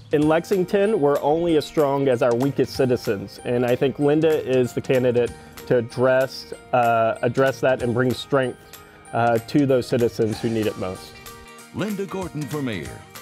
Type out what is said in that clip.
In Lexington, we're only as strong as our weakest citizens, and I think Linda is the candidate to address that and bring strength to those citizens who need it most. Linda Gorton for mayor.